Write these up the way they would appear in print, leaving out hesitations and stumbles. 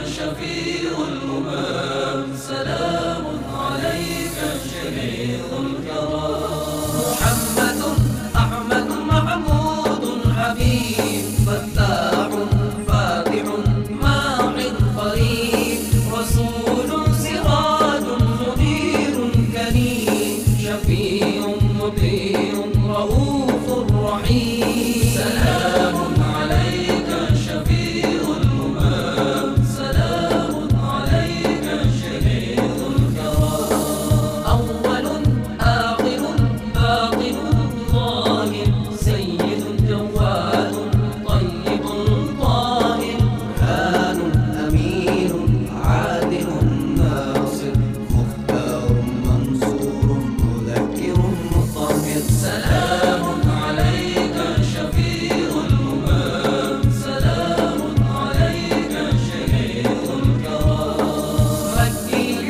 شفيع الأمم، سلام عليك شفيع الكرام. محمد أحمد محمود حبيب فتاح فاتح ماح قريب، رسول سراج منير كريم، شفيع مطيع رؤوف رحيم. سلام عليك شفيع الأمم، سلام عليك شفيع الكرام. أول آخر باطن ظاهر، سيد جواد طيب طاهر، هان أمين عادل ناصر، مختار منصور مذكر مطهر. سلام عليك شفيع الأمم، سلام عليك شفيع الكرام. مكي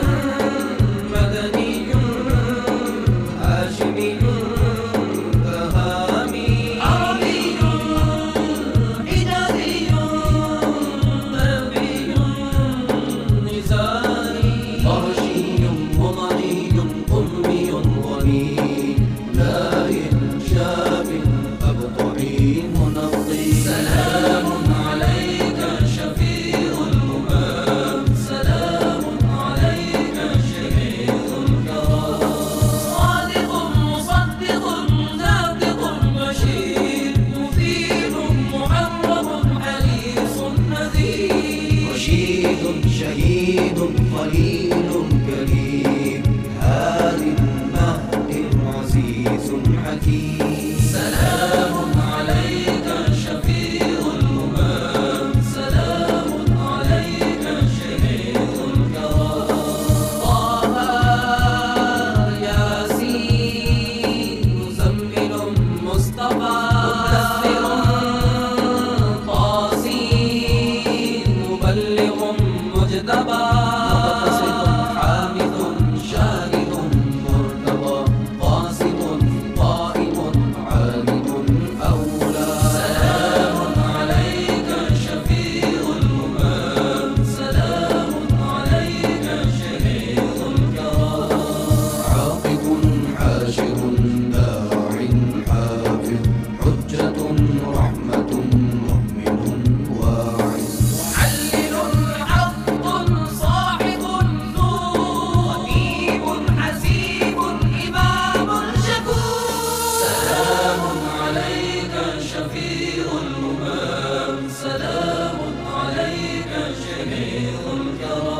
مدني هاشمي بهامي، عربي حجازي غربي نزاري، فرشي مضني أمي غني، لاين شاب أبطعي منضي. سلام عليك شفيع الأمم، سلام عليك شفيع الكرام. صادق مصدق ناطق بشير، مفيد محرم حريص نذير، رشيد شهيد خليل كريم، هاد مهد عزيز حكيم. سلام عليك شفيع الأمم، سلام عليك شفيع الكرام. طه ياسين مزمل مصطفى، مدثر طاسين مبلغ مجتبى، مقتصد حامد شاهد مرتضى، قاسم قائم عالم أولى. سلام عليك شفيع الأمم، سلام عليك شفيع الكرام. عاقب حاشر داع حافظ، حجة رحمة مؤمن واعظ، محلل حق صاحب النور، خبيب حسيب إمام شكور. سلام عليك شفيع الأمم، سلام عليك شفيع الكرام.